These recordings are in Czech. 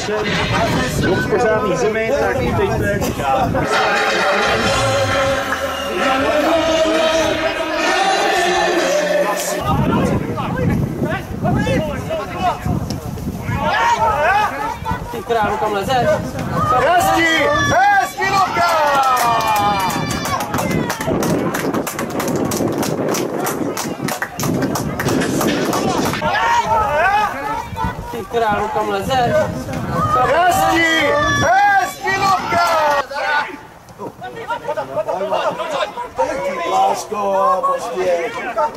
střed pořádný zemi, tak vítejte. Ty krávu, kam lezeš? Hezký! Hezký, Luka! Ty krávu, kam lezeš? Hezký! Hezký, Luka! Lásko, prostě.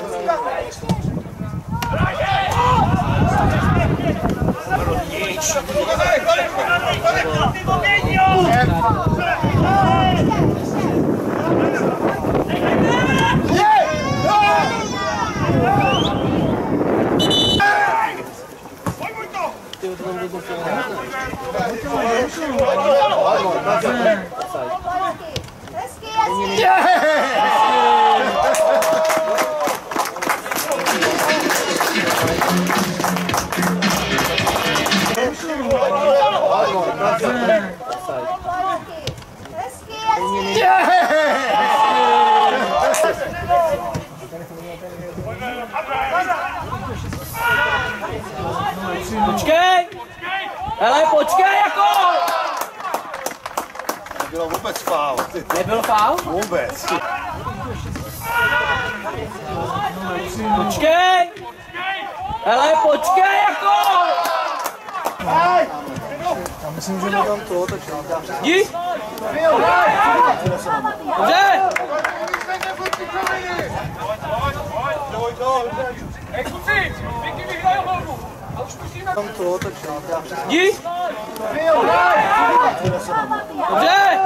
Počkej! Hele, počkej jako! Nebylo vůbec faul. Nebyl faul? Vůbec. Počkej! Hele, počkej jako! Já myslím, že nedám to, tak Jdi! Dobře! Tam to, tak Jdi! Dobře!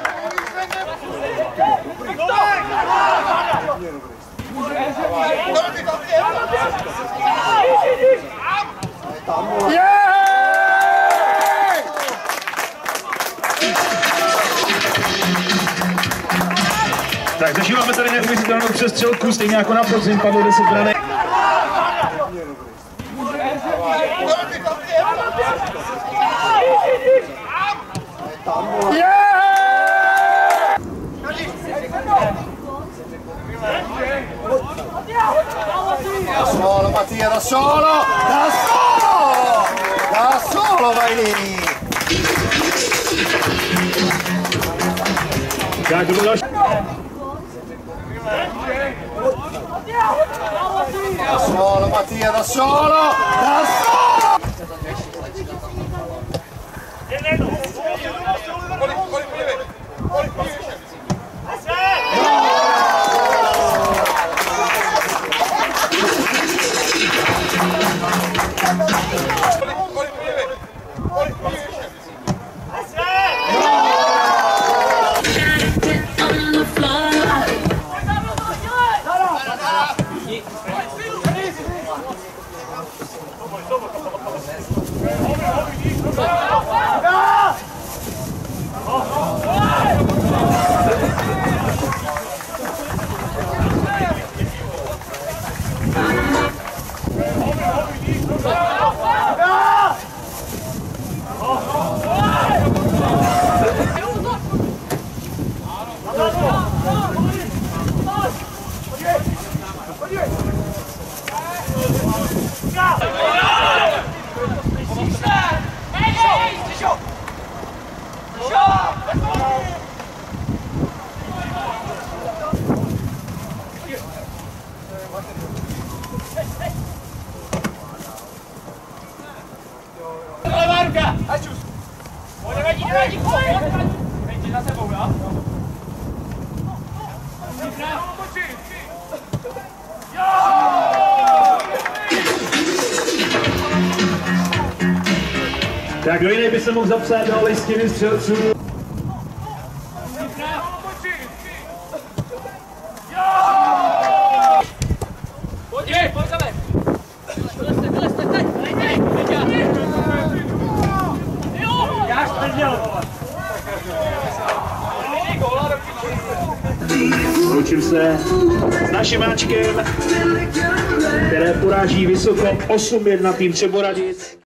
Tak zažíváme tady neuvěřitelnou přestřelku, stejně jako na podzim, padlo 10 branek. Da solo Mattia, da solo! Da solo! Da solo vai lì! Tak to bylo Da solo Mattia, da solo! Da solo! Tak kdo jiný by se mohl zapsat do listiny střelců? Loučím se s naším máčkem, které poráží vysoko 8-1 tým Třeboradic.